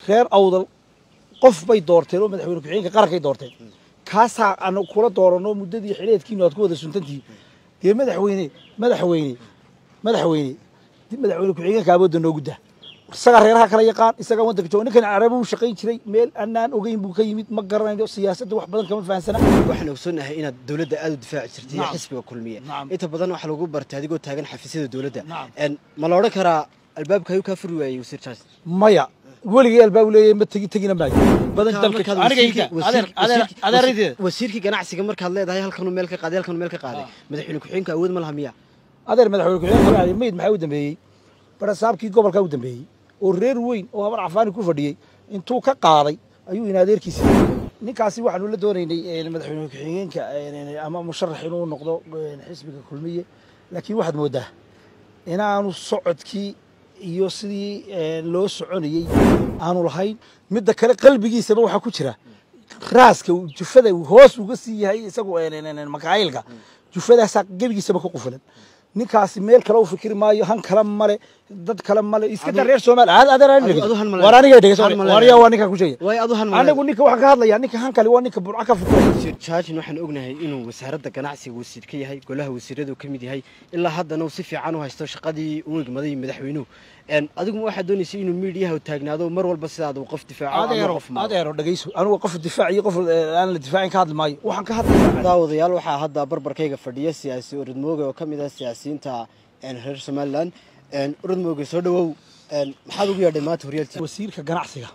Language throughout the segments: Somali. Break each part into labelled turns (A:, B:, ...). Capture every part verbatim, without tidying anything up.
A: reer awdal qof bay doorteen oo madaxweyne ku-xigeenka qarankay doorteen kaasaa aan kula dooranno muddadii xileedkiinu aad ku wada suntantihiin dee madaxweyne madaxweyne madaxweyne madaxweyne ku-xigeenka awoodda noogu dah isagaa reeraha kala yaqaan isagaa waddanka jooga ninkan carabi uu shaqayn jiray meel annaan ogeyn buu ka yimid ma garanayno siyaasadda wax badan kama fahansana
B: waxaan ogsoonahay inaad dowladda aad u difaaci jirtay xisbiga kulmiye inta badan waxa lagu bartay adigoo taagan xafiisyada dowladda ma la odhan karaa albaabka ayuu kaa furi waayey wasiir jaas maya weligii albaab leeyahay ma tegi tegina maayo badan dalka aniga wasiirkii ganacsiga markaad leedahay halkanuu meel ka qaaday halkanuu meel ka qaaday madaxweyne ku-xigeenka awood ma laha miya adeer madaxweyne ku-xigeenka mayd maxaa u dambeeyey barasaabkii gobolka u dambeeyey oo reer weyn oo habar cafaani ku fadhiyey intuu ka qaaday ayuu in adeerkiisa ninkaasi waxaanu la doonaynay madaxweyne ku-xigeenka ama musharax inuu noqdo xisbiga kulmiye laakiin waxaad moodaa inaanu socodkii iyo sidii loo soconayey aanu lahayn midda kale qalbigiisaba waxaa ku jira raaska jufada hoos uga sii yahay isagu makaayilka jufadaasaa gebigiisaba ka qufulan ninkaasi meel kale u fikri maayo han kale male dad kale male iska dar reer Soomaali aad aad war aniga dhigay wariya waa ninka ku sheegay way adu han male anigu ninka waxa ka hadlaya ninka han kale waa ninka burca ka fikray jaajin waxaan ognahay inuu wasaaradda ganacsiga wasiir ka yahay golaha wasiiradu ka mid yahay ilaa haddana uu si fiican u haysto shaqadii uu igmaday madaxweynuhu een adigu waxa doonaysaa inuu meediyaha u taagnaado mar walba sidaad qof difaaco ama qof ma adeero dhageyso anigu qof difaac iyo qof aan la difaacin ka hadli maayo waxaan ka hadlayaa daawadayaal waxa hadda barbarkayga fadhiya siyaasi orodmooga oo kamid ah siyaasiyiinta een reer Somaliland een orodmooga soo dhawow een maxaad ugu yeedhay maanta horyaalka wasiirka ganacsiga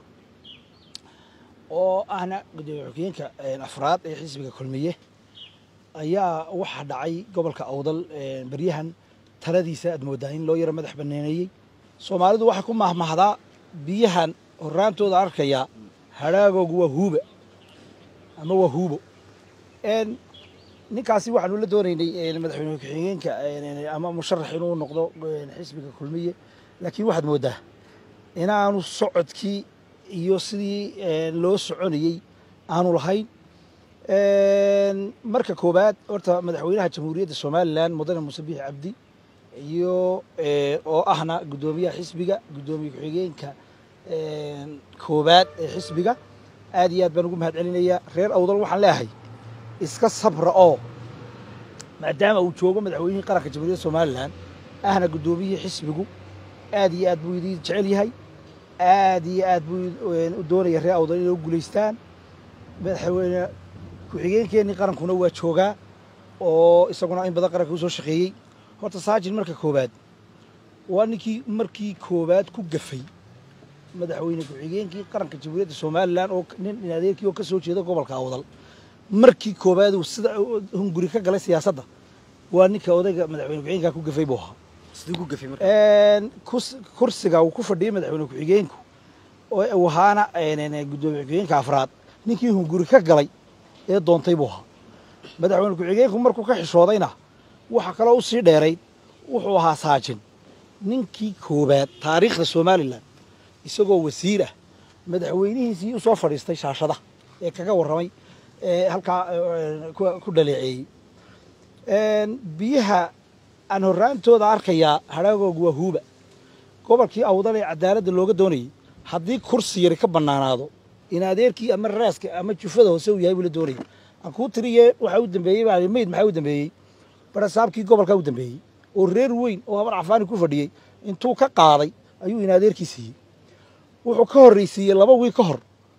B: oo ana gudoomiyaha afraad ee xisbiga kulmiye ayaa waxa dhacay gobolka awdal baryahan taladiisa aad moodaa in loo yaro madax banaaneeyay Soomaalidu waxa ku mahmahdaa biyahan horaantooda arkaya hadhaagoogu waa huuba ama waa huubo een ninkaasi waxaanu la doonaynay madaxweyne ku-xigeenka ama musharax inuu noqdo xisbiga kulmiye laakiin waxaad moodaa inaanu socodkii iyo sidii loo soconayey aanu lahayn marka koobaad horta madaxweynaha jamhuuriyadda Somaliland mudane Muuse Biixi Cabdi iyo oo ahna gudoomiyaha xisbiga gudoomiye ku-xigeenka koobaad ee xisbiga aad iyo aad baan ugu mahadcelinayaa reer awdal waxaan leeyahay iska sabra oo maadaama uu joogo madaxweynihii qaranka jamhuuriyadda Somaliland ahna gudoomiyaha xisbigu aad iyo aad buu idin jecel yahay aad iyo aad buu u doonaya reer awdal inay u guuleystaan madaxweyne ku-xigeenkeenii qarankuna waa joogaa oo isaguna in badan qaranka u soo shaqeeyey horta saajin marka koobaad waa ninkii markii koobaad ku gafay madaxweyne ku-xigeenkii qaranka jamhuuriyadda Somaliland oo nin adeerkii oo ka soo jeeda gobolka awdal markii koobaad uu sida hunguri ka galay siyaasadda waa ninka odayga madaxweyne ku-xigeenka ku gafay buu ahaa sidoo ku gafay marka een kursiga uu ku fadhiyay madaxweyne ku-xigeenku oo wahaana gudoomiye ku-xigeenka afraad ninkii hunguri ka galay ee doontay buu ahaa madaxweyne ku-xigeenku markuu ka xishoodayna waxa kale uu sii dheeray wuxuu ahaa saajin ninkii koobaad taariikhda Somaliland isagoo wasiir ah madaxweynihiisii u soo fadhiistay shaashada ee kaga warramay ee halka ku dhaleeceeyay een biyaha aan horaantooda arkaya hadhaagoogu waa huuba gobolkii awdal ee cadaaladda looga doonayay haddii kursi yar ka banaanaado in adeerkii ama raaska ama jufada hoose uu yahay buu la doonayay aan ku tiriye waxa uu dambeeyay baa mayd maxaa u dambeeyay barasaabkii gobolka u dambeeyey oo reer weyn oo habar cafaani ku fadhiyey intuu ka qaaday ayuu in adeerkiisii wuxuu ka horreysiiyey laba wiil ka hor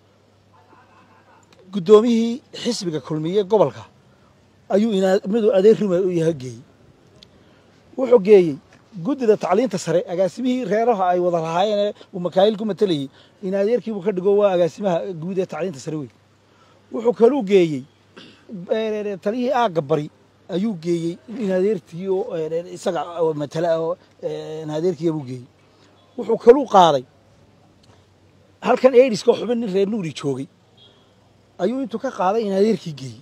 B: gudoomiyihii xisbiga kulmiye gobolka ayuu mid adeer ruma u yahay geeyey wuxuu geeyey guddida tacliinta sare agaasimihii reeraha ay wada lahaayeen uu makaayil ku matalayay in adeerkiibu ka dhigo waa agaasimaha guud ee tacliinta sare weyn wuxuu kaluu geeyey taliyihii aagga bari ayuu geeyey in adeertii oo isaga matala oo in adeerkii buu geeyey wuxuu kaluu qaaday halkan eediska xubin nin reer nuuri joogay ayuu intuu ka qaaday in adeerkii geeyey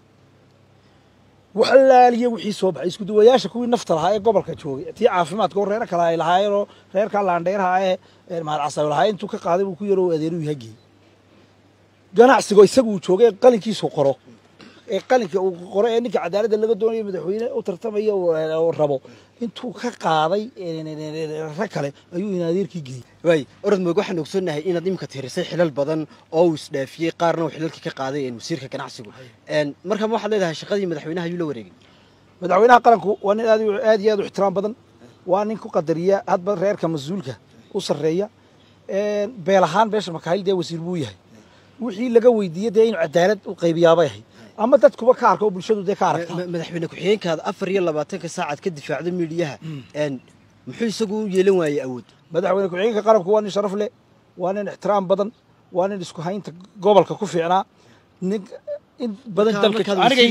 B: waxalaaliye wixii soo baxay isku duwayaasha kuwii nafta lahaa ee gobolka joogay tii caafimaadka oo reer kale ay lahaayeen oo reerka laandheeraha ee maarcasay lahaayeen intuu ka qaaday uu ku yaro adeeru yahay ganacsigo isagu uu joogay qalinkiisu qoro
A: ee qalinka uu qoray ee ninka cadaaladda laga doonayo madaxweyne u tartamaya oo rabo intuu ka qaaday rag kale ayuu in adeerkii geeyay
B: way orod moog waxaan ogsoonahay inaad imka tirisay xilal badan oo uu isdhaafiyay qaarna uu xilalkii ka qaaday in wasiirka ganacsigu een marka ma waxaad leedahay shaqadii madaxweynaha ayuu la wareegay
A: madaxweynaha qaranku waa nin aad aad iyo aad u ixtiraam badan waa nin ku qadariya hadba reerka mas'uulka u sareeya een beel ahaan beesha makaayil dee wasiir buu yahay wixii laga weydiiyay dee inuu cadaalad u qaybiyaabay ahay ama dadkuba ka arko bulshadu dee ka aragta
B: madaxweyne ku-xigeenkaada afar iyo labaatanka saacad ka difaacda miidiyaha een muxuu isagu u yeelan waayay awood
A: madaxweyne ku-xigeenka qaranku waa nin sharaf leh waa nin ixtiraam badan waa nin isku haynta gobolka ku fiicnaa nin in badan dalka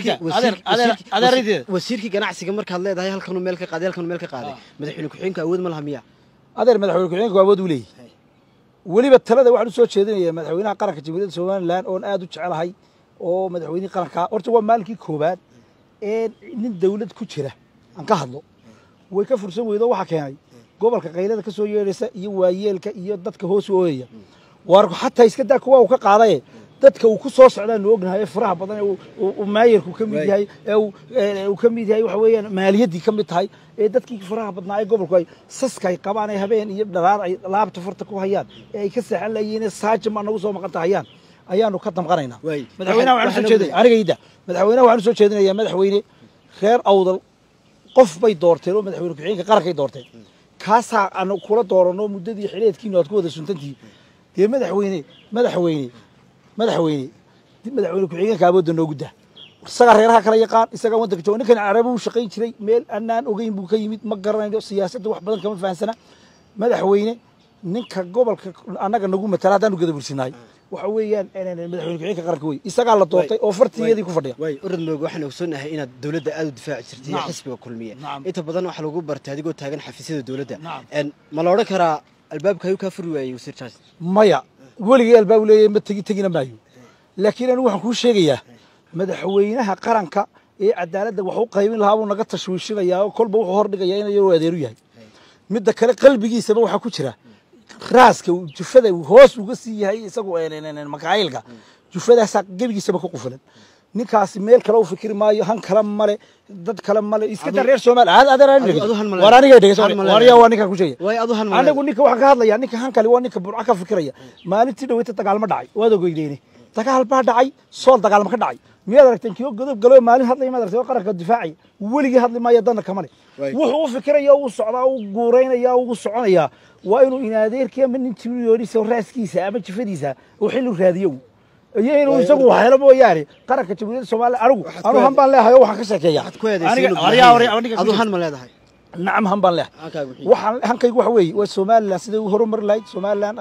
B: wasiirkii ganacsiga markaad leedahay halkanuu meel ka qaaday halkanuu meel ka qaaday madaxweyne ku-xigeenka awood ma laha miya
A: adeer madaxweyne ku-xigeenka awood u leeyahay weliba talada waxaan u soo jeedinayaa madaxweynaha qaranka jamhuuriyadda somalilan oon aad u jecelahay oo madaxweynihii qaranka horta waa maalinkii koowaad ee nin dawlad ku jira aan ka hadlo way ka fursan weydo waxa keenay gobolka qaylada ka soo yeedhaysa iyo waayeelka iyo dadka hoos u ooyaya waar xataa iska daa kuwa uu ka qaaday dadka uu ku soo socdaan loo ognahay faraha badan ee uu maayirku ka mid yahay ee uu ka mid yahay waxa weeyaan maaliyadii ka mid tahay ee dadkii faraha badnaa ee gobolku ay saska ay qabaan ay habeen iyo dhalaar ay laabta farta ku hayaan ee ay ka saxan laayeen saajima nagu soo maqan tahayaan ayaanu ka damqanaynaa madaxweynaha waxaan soo jeedinay arigayda madaxweynaha waxaan soo jeedinayaa madaxweyne reer awdal qof bay doorteen oo madaxweyne ku-xigeenka qaranka ay doorteen kaasa aan kula doorano muddadii xileedkiina aad ku wada suntantii dee madaxweyne madaxweyne madaxweyne madaxweyne ku-xigeenka awoodda noogu daa isaga reeraha kala yaqaan isaga waddanka jooga ninkan carabi uu shaqayn jiray meel annaan ogeyn buu ka yimid ma garanayno siyaasadda wax badan kama fahansana madaxweyne ninka gobolka annaga nagu matala haddaanu gada bursinaay waxa weeyaan madaxweyne ku-xigeenka qaranka wey isagaa la doortay oo fartiyadii ku fadhiya
B: way orod moog waxaan ogsoonahay inaad dawladda aad u difaaci jirtay iyo xisbiga kulmiye inta badan waxa lagu bartay adigoo taagan xafiisyada dawladda een ma la odhan karaa albaabka ayuu kaa furi waayey wasiir jaas
A: maya weligii albaab leeyahay ma tegi tegina maayo laakiin anigu waxaan kuu sheegayaa madaxweynaha qaranka ee cadaaladda wax u qaybin lahaa buu naga tashwiishinayaa oo kolba wuxuu hordhigayaa inuu yaroo adeeru yahay midda kale qalbigiisaba waxaa ku jira raaska jufada hoos uga sii yahay isagu makaayilka jufadaasaa gebigiisaba ku qufulan ninkaasi meel kale u fikiri maayo han kale male dad kale male iska daa reer Soomaaliya war aniga dhegeyso wariya waa ninka ku sheegay
B: way adu han male
A: anigu ninka waxaan ka hadlayaa ninka han kale waa ninka burca ka fikiraya maalintii dhaweyta dagaal ma dhacay waad ogeydeen dagaal baa dhacay sool dagaal ma ka dhacay miyaad aragteen kiyo godob galo maalin hadlay ma aragtay qaranka difaacay weligii hadli maayo dadna kamale wuxuu u fikiraya uu socdaa uu guureynaya uu soconaya waa inuu inaadeerkii ama nin tiriyoodiisa raaskiisa ama jifadiisa uu xil u raadiyo iyo inuu isagu waxyalo mooyaane qaranka jamhuuriyadda Soomaaliya anigu anigu han baan leeyahay waxaan ka sheekeeyaa
B: aniga adu han ma leedahay
A: nacam han baan leeyahay waxaan hankaygu waxa weeye waa Soomaaliland sida uu horumar lahayd Soomaaliland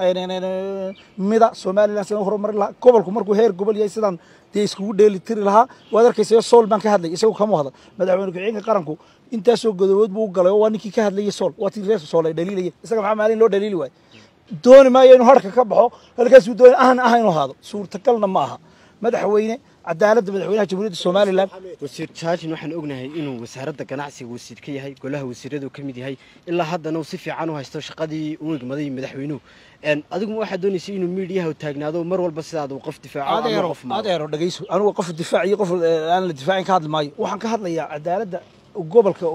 A: mida Soomaaliland sida uu horumar lahaa gobolku markuu heer gobol yahay sidaan dee iskugu dheeli tiri lahaa waad arkaysaa sool baan ka hadlay isagu kama wada madaxweyne ku-xigeenka qaranku intaasoo godobood buu u galay waa ninkii ka hadlayay sool waa tii reer sool ay dhaliilayeen isaga maxaa maalin loo dhaliili waayay dooni maayo inuu harka ka baxo halkaasuu dooni ahan ah inuu haado suurtagalna ma aha madaxweyne cadaaladda madaxweynaha jamhuuriyadda Soomaaliland
B: wasiir jaajin waxaan ognahay inuu wasaaradda ganacsiga wasiir ka yahay golaha wasiiradu ka mid yahay ilaa haddana uu si fiican u haysto shaqadii uu egmaday madaxweynuhu een adigu waxa doonaysaa inuu miidiyaha u taagnaado mar walba sidaad uu qof difaaco ama qof ma
A: adeero dhageyso anigu qof difaac iyo qof aan la difaacin ka hadli maayo waxaan ka hadlayaa cadaaladda gobolka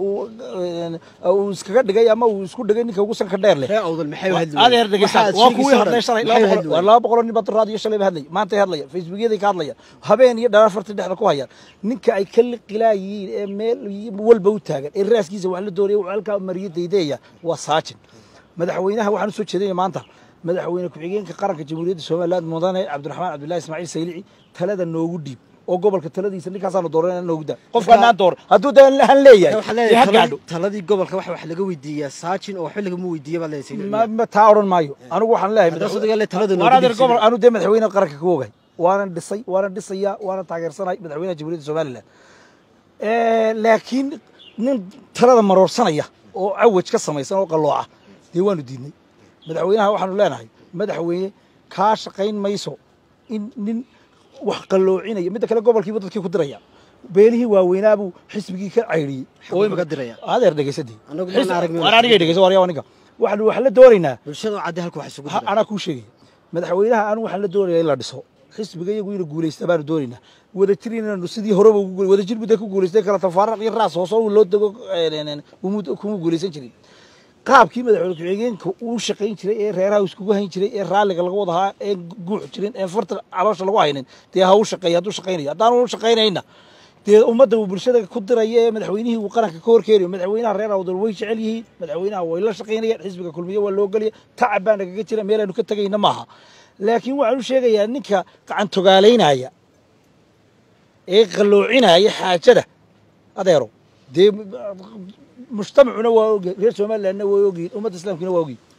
A: uu iskaga dhigay ama uu isku dhigay ninka ugu sanka dheer leh
B: reer awdal maxay hadlay
A: adeer dhageysan waa kuwii hadlay shalay laba boqol nin bad raadiyo shalay hadlay maanta hadlaya facebookyada ka hadlaya habeen iyo dhaar farta dhexda ku hayaan ninka ay kala qilaayeen ee meel walba u taagan ee raaskiisa wax la doonay halka mariyadaydeeya waa saajin madaxweynaha waxaan soo jeedinay maanta madaxweyne ku-xigeenka qaranka jamhuuriyadda Soomaaliland mudane Cabdiraxmaan Cabdullaahi Ismaaciil Saylici talada noogu dhiib oo gobolka taladiisa ninkaasaan dooranayna noogu daa qofka aan door hadduu daan han leeyahay
B: taladii gobolka waxa wax laga weydiiyaa saajin oo xilliga mu weydiiyay baa leeyahay
A: ma taa oran maayo anigu waxaan leeyahay
B: madaxweynaha talada noogu dhiib
A: gobol anu de madaxweynaha qaranka ka ogahay waana dhisay waana dhisaya waana taageersanay madaxweynaha jamhuuriyadda Soomaaliland ee laakiin nin talada maroorsanaya oo awaj ka samaysan oo qalooca dee waanu diidnay madaxweynaha waxaanu leenahay madaxweyne ka shaqayn mayso in nin wax qaloocinaya mid kale gobolkiiba dadkii ku diraya beelihii waaweynaa buu xisbigii ka cayriyay
B: oo imka diraya
A: adeer dhageysadii
B: anagu ma aragnay
A: war aniga dhageyso war yaa ninka waxaan wax la doonaynaa
B: bulshada cadde halka wax isugu
A: jira ana ku sheegay madaxweynaha anu waxaan la doonayaa in la dhiso xisbiga iyagu inuu guulaysta baanu doonaynaa wadajir inaanu sidii horeba wadajir muddo ku guulaystay kala tafaaraq iyo raas hoos oo loo dago kuma guulaysan jirin qaabkii madaxweyne ku-xigeenka uu shaqayn jiray ee reeraha iskugu hayn jiray ee raalliga laga wadahaa ee guux jirin ee farta caloosha lagu haynin dee ha u shaqeeya hadduu shaqaynayo haddaan u shaqaynayna dee ummadda uu bulshada ku diraya ee madaxweynihii uu qaranka ka horkeenayo madaxweynaha reer awdal way jecel yihiin madaxweynaha way la shaqaynayaan xisbiga kulmiye waa loo gelaya tacab baa nagaga jira meel aynu ka tegayna maaha laakiin waxaan u sheegayaa ninka gacan togaalaynaya ee qalloocinaya xaajada adeero dee mujtamacuna waa ogi reer somalilandna waa ogi ummadda islaamkina waa ogi